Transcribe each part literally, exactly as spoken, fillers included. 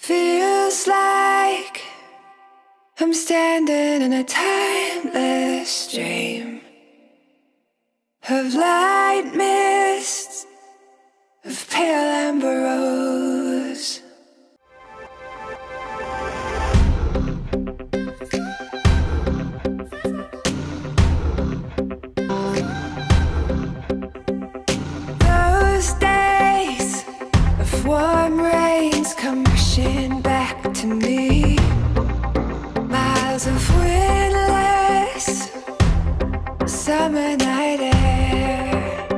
Feels like I'm standing in a timeless dream of light mists, of pale amber rose. Those days of warm rains come rushing back to me. Miles of windless summer night air.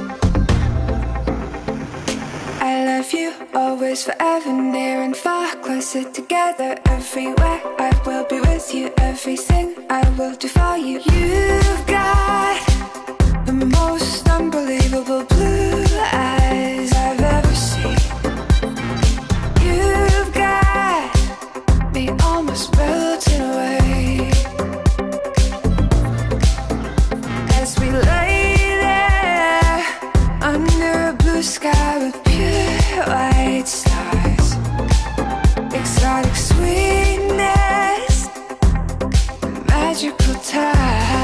I love you always, forever, near and far, closer together, everywhere. I will be with you, everything I will do for you. You've got the most unbelievable blue eyes I've ever seen. You've got me almost melting away as we lay there under a blue sky with pure white stars. Exotic sweetness, magical time.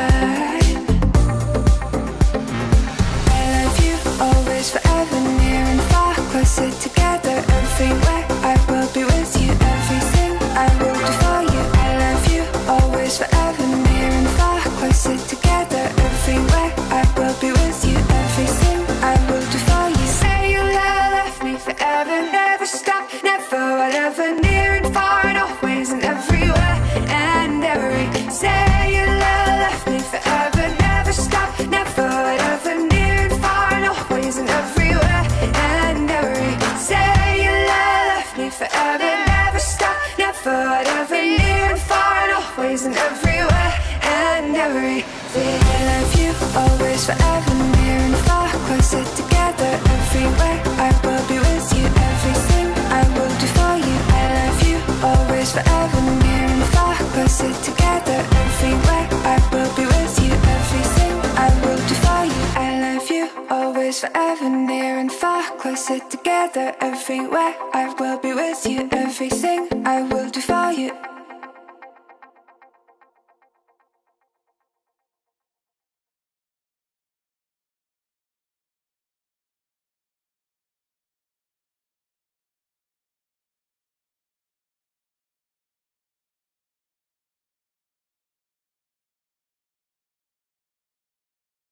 Always, forever, near and far, closer together, everywhere. I will be with you, everything I will do for you. I love you, always, forever, near and far, closer together, everywhere. I will be with you, everything I will do for you. Say you'll love me forever, never stop, never, whatever, near and far, and always and everywhere and every. Say you'll love me forever, never stop, never, whatever, near and far, and always and everywhere and every. Say you love me forever, never stop, never, whatever, near and far, and always and everywhere and every. I love you always, forever, near and far, closer together, everywhere. I will be with you, everything I will do for you. I love you always, forever, near and far, closer together, everywhere. I will be with you, everything I will do for you. I love you always, forever, near and far, closer together, everywhere. I will be with you, everything I will do for you.